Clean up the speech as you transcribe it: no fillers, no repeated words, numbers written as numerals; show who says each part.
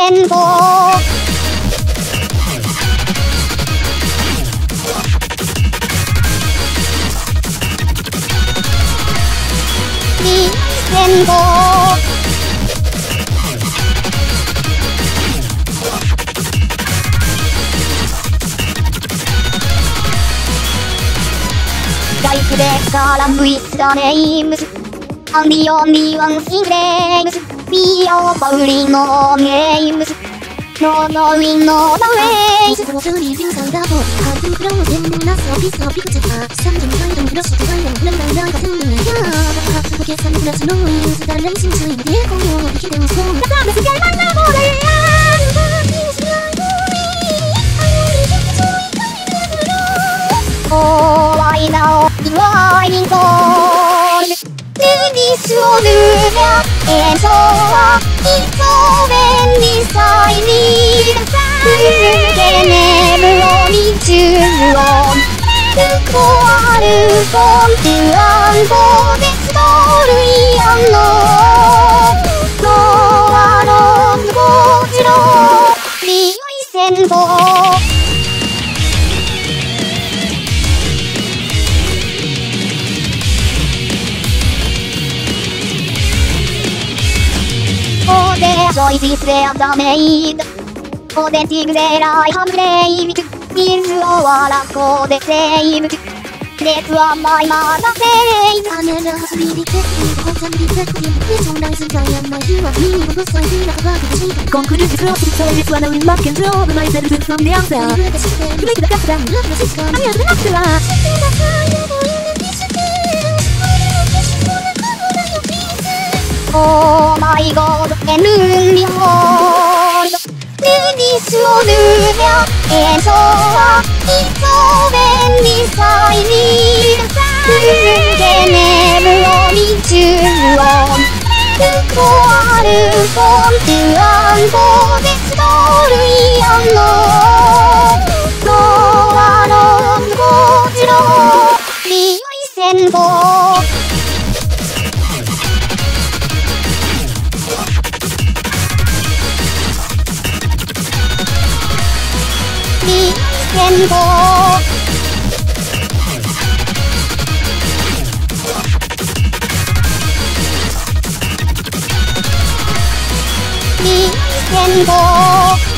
Speaker 1: 線棒線棒ライフで絡むイスダネイムスアンビオンビワンシングレイムスビオパウリノゲームスノノウィンノダウェイス
Speaker 2: 我这里精彩的不好听不让我见那小屁小屁股检查三种开动不了手指弯用冷冷的听你呀不给三不了是弄意思的人心是一点空有一点松大的世界慢慢过来呀
Speaker 1: 怖いなお祝いにとルディスをルーラ演奏は一層便利さいに続けねむを見中をルコアルコントゥアンボデストルイアンのノアのゴジロリオイ線棒Joyce were the maid Authentic their I have braved Is our lack de saved That's what my mother said
Speaker 2: 他年的是比你贴近红尘比贴近别从来是这样的希望你不算是那个不可惜
Speaker 3: Conclusion so this one I will not control myself to from the answer Break the gap down I'm here to knock you out
Speaker 1: Oh my god, and only hold Do this or do that And so it's so many signs続けねむを見中をルコアルコントゥアンボデストルイアンのノアのゴジロリオイ線棒線棒線棒